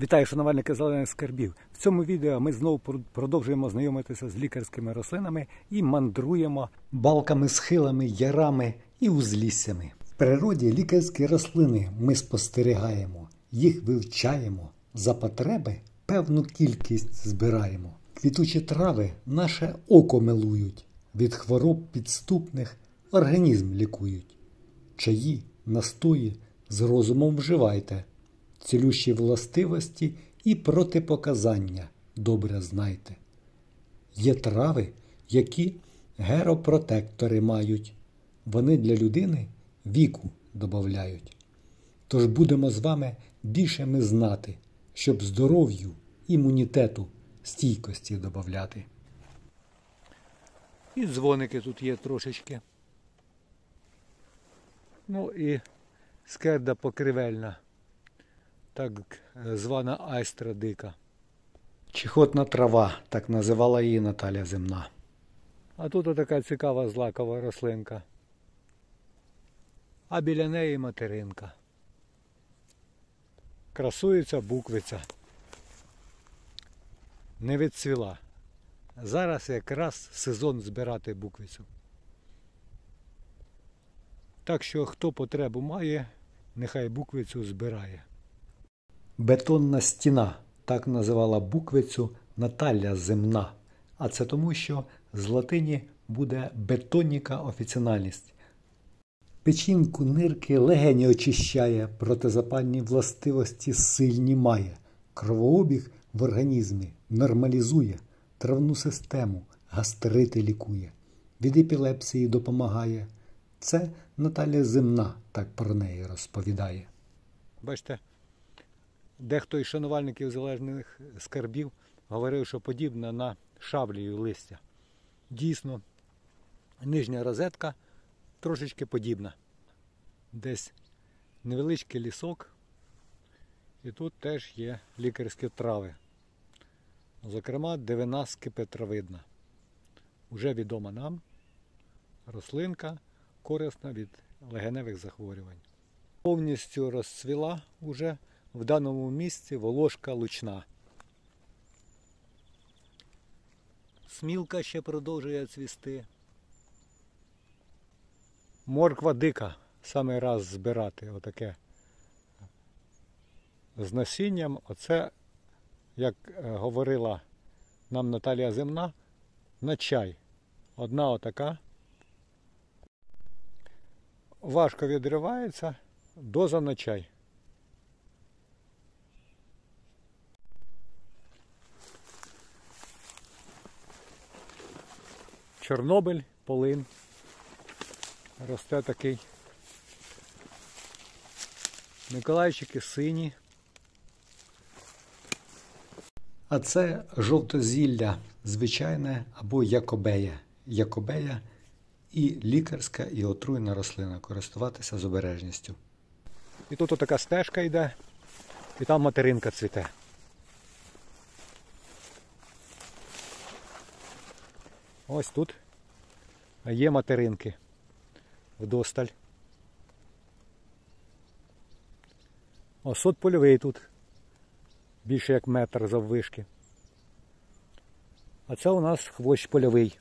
Вітаю, шанувальники зелених скарбів! В цьому відео ми знову продовжуємо знайомитися з лікарськими рослинами і мандруємо балками, схилами, ярами і узліссями. В природі лікарські рослини ми спостерігаємо, їх вивчаємо, за потреби певну кількість збираємо. Квітучі трави наше око милують, від хвороб підступних організм лікують. Чаї, настої з розумом вживайте. Цілющі властивості і протипоказання добре знайте. Є трави, які геропротектори мають. Вони для людини віку добавляють. Тож будемо з вами більше ми знати, щоб здоров'ю, імунітету, стійкості добавляти. І дзвоники тут є трошечки. Ну і скерда покривельна. Так звана айстра дика. Чихотна трава, так називала її Наталя Земна. А тут така цікава злакова рослинка. А біля неї материнка. Красується буквиця. Не відцвіла. Зараз якраз сезон збирати буквицю. Так що хто потребу має, нехай буквицю збирає. Бетонна стіна, так називала буквицю Наталя Земна. А це тому, що з латині буде бетоніка офіціальність. Печінку, нирки, легені очищає, протизапальні властивості сильні має. Кровообіг в організмі нормалізує, травну систему, гастрити лікує. Від епілепсії допомагає. Це Наталя Земна так про неї розповідає. Бачите? Дехто із шанувальників зелених скарбів говорив, що подібна на шавлію листя. Дійсно, нижня розетка трошечки подібна. Десь невеличкий лісок, і тут теж є лікарські трави. Зокрема, дивина скипетровидна. Уже відома нам рослинка, корисна від легеневих захворювань. Повністю розцвіла уже в даному місці волошка лучна. Смілка ще продовжує цвісти. Морква дика. Саме раз збирати отаке з насінням. Оце, як говорила нам Наталія Земна, на чай. Одна отака. Важко відривається, доза на чай. Чорнобиль, полин. Росте такий. Миколайчики сині. А це жовтозілля, звичайне або якобея. Якобея і лікарська, і отруйна рослина. Користуватися з обережністю. І тут отака стежка йде, і там материнка цвіте. Ось тут є материнки вдосталь. Осот польовий тут, більше як метр заввишки. А це у нас хвощ польовий.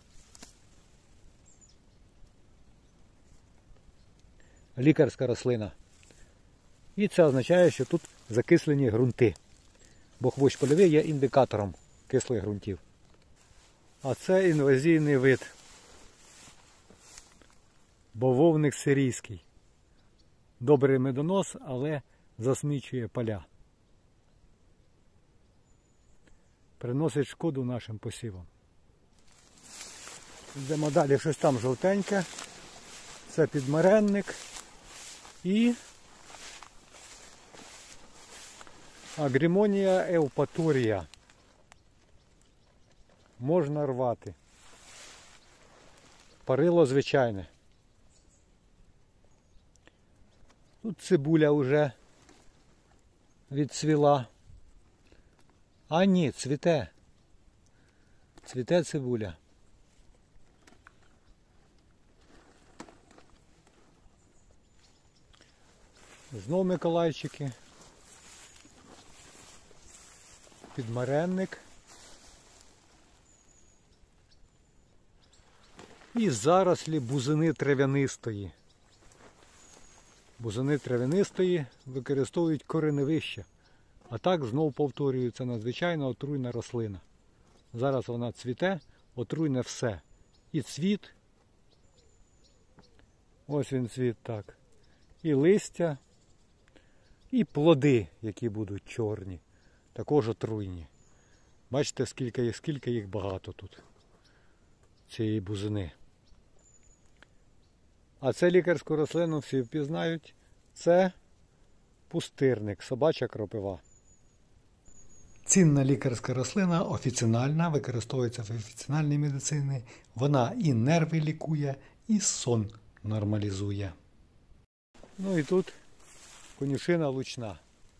Лікарська рослина. І це означає, що тут закислені ґрунти. Бо хвощ польовий є індикатором кислих ґрунтів. А це інвазійний вид. Бавовник сирійський. Добрий медонос, але засмічує поля. Приносить шкоду нашим посівам. Йдемо далі, щось там жовтеньке. Це підмаренник. І агрімонія евпаторія. Можна рвати. Парило звичайне. Тут цибуля вже відцвіла. А ні, цвіте. Цвіте цибуля. Знов миколайчики. підмаренник. І зарослі бузини трав'янистої. Бузини трав'янистої використовують кореневище. А так знову повторюється надзвичайно отруйна рослина. Зараз вона цвіте, отруйне все. І цвіт, ось він цвіт так, і листя, і плоди, які будуть чорні, також отруйні. Бачите, скільки їх багато тут, цієї бузини. А це лікарську рослину всі впізнають. Це пустирник, собача кропива. Цінна лікарська рослина, офіцинальна, використовується в офіцинальній медицині. Вона і нерви лікує, і сон нормалізує. Ну і тут конюшина лучна.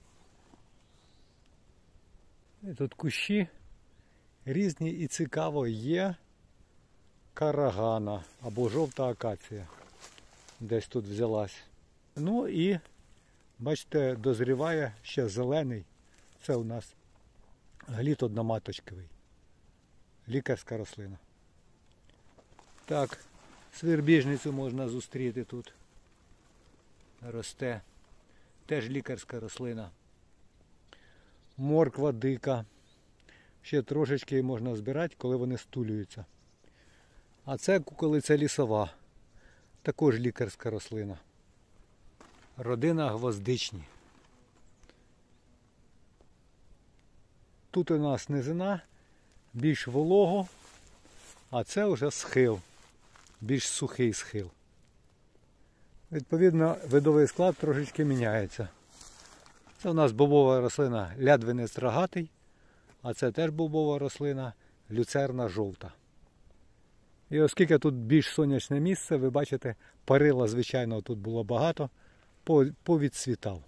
І тут кущі різні і цікаво є карагана або жовта акація. Десь тут взялась. Ну і, бачите, дозріває ще зелений. Це у нас гліт одноматочковий. Лікарська рослина. Так, свербіжницю можна зустріти тут. Росте. Теж лікарська рослина. Морква дика. Ще трошечки можна збирати, коли вони стулюються. А це куколиця лісова. Також лікарська рослина. Родина гвоздичні. Тут у нас низина, більш волого, а це вже схил, більш сухий схил. Відповідно, видовий склад трошечки міняється. Це у нас бобова рослина лядвинець рогатий, а це теж бобова рослина люцерна жовта. І оскільки тут більш сонячне місце, ви бачите, парила, звичайно, тут було багато, повідцвітав.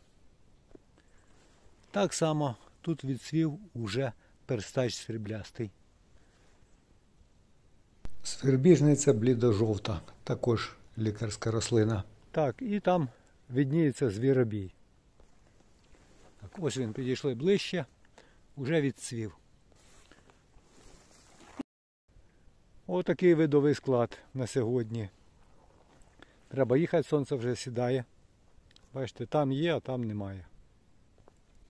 Так само тут відцвів уже перстач сріблястий. Свербіжниця блідо-жовта, також лікарська рослина. Так, і там видніється звіробій. Так, ось він, підійшли ближче, уже відцвів. Отакий видовий склад на сьогодні. Треба їхати, сонце вже сідає. Бачите, там є, а там немає.